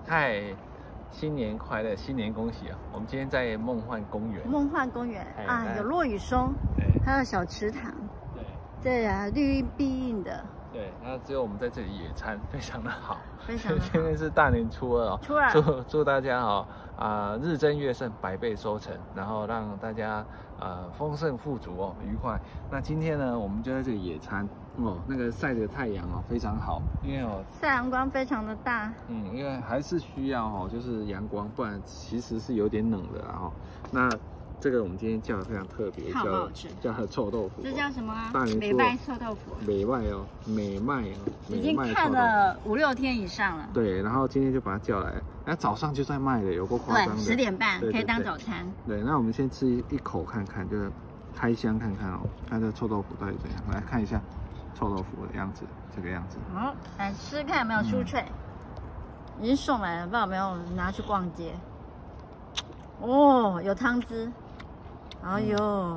嗨，新年快乐，新年恭喜啊！我们今天在梦幻公园。 梦幻公园啊，有落羽松，还有小池塘。对啊，绿荫蔽映的。对， 那只有我们在这里野餐，非常的好， 非常的好。 今天是大年初二哦， 初二， 祝大家日增月盛，百倍收成，然后让大家丰盛富足哦，愉快。那今天呢，我们就在这里野餐哦，那个晒的太阳哦非常好，因为晒阳光非常的大。 因为还是需要就是阳光，不然其实是有点冷的啦那这个我们今天叫的非常特别， 好不好吃？ 叫臭豆腐。 这叫什么啊？ 美麦臭豆腐。 美麦哦，美麦哦， 已经看了5、6天以上了。 对，然后今天就把它叫来，那早上就在卖的，有够夸张的。 对，10点半可以当早餐。 对，那我们先吃一口看看，就是开箱看看哦，看这臭豆腐到底怎样。来看一下臭豆腐的样子，这个样子。 好，来吃看有没有酥脆。已经送来了，不知道有没有拿去逛街。哦，有汤汁。哎呦，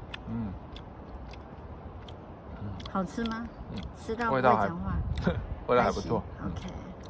好吃吗？吃到不会讲话， 味道还不错。 OK。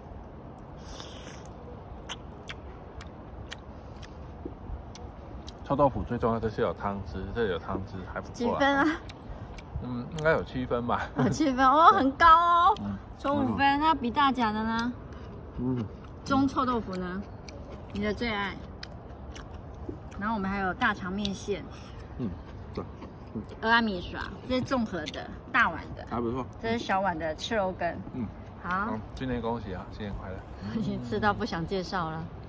臭豆腐最重要的是有汤汁，这有汤汁还不错。 几分啊？ 应该有7分吧。 有7分哦，很高哦。抽5分，那比大甲的呢？中臭豆腐呢？你的最爱。然后我们还有大肠面线， 对， 蚵仔米耍，这是综合的大碗的， 还不错。 这是小碗的赤肉羹，好， 新年恭喜啊，新年快乐！ 已经吃到不想介绍了。